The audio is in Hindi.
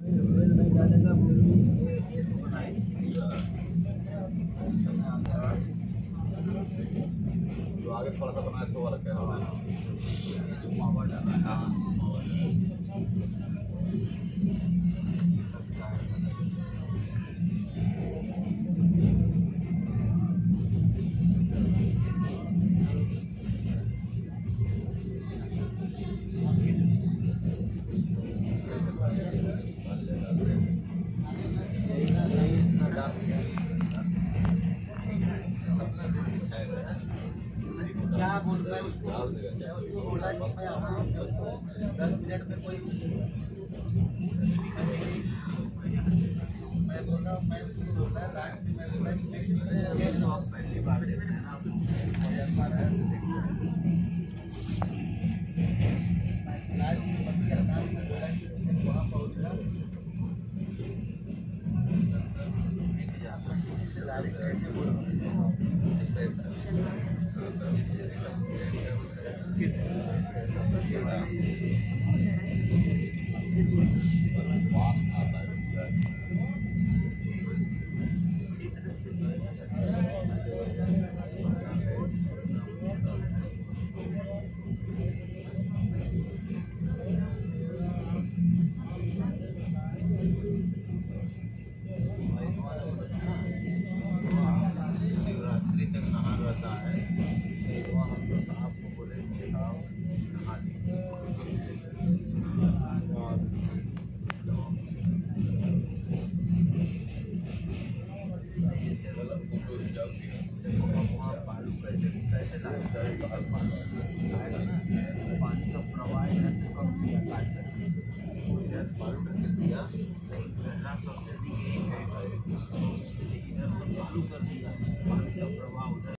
रेल नहीं डालेगा फिर भी ये तो बनाई जो आगे थोड़ा सा बनाया तो वाला कह रहा हूँ जो पावर डाला है। हाँ क्या बोल रहा है उसको बोला कि मैं आपको 10 मिनट में कोई मैं बोल रहा हूँ मैं उसको बोल रहा लास्ट में मैं बोला कि पहली बार से लास्ट में बंदी करता हूँ मैं बोला कि वहाँ पहुँचना शिवरात्रि तक नहा रहता है तो हम तो साहब को बोले कि साहब नहा वहाँ बालू कैसे कैसे पानी का प्रवाह इधर से कम किया काट करके इधर बालू ढकेल दिया, गहरा सबसे अधिक यही है, इधर सब बालू कर